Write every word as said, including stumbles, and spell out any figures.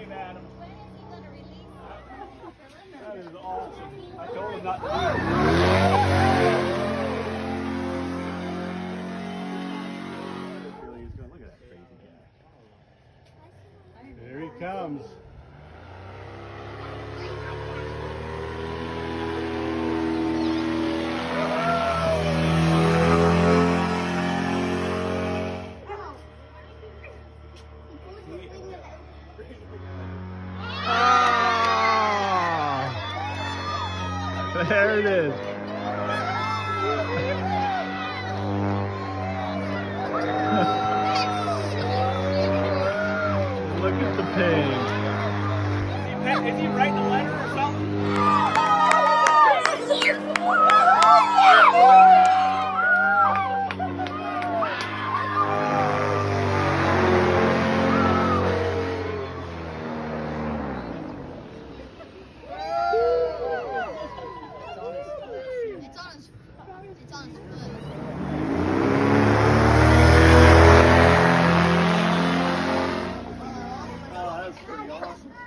wave at him. When is he going to release it? That is awesome. I told him not to do it. Really, he's going to look at that crazy guy. There he comes. There it is. Look at the pain. Is he writing a letter or something? It's on his foot. Oh, that's pretty awesome.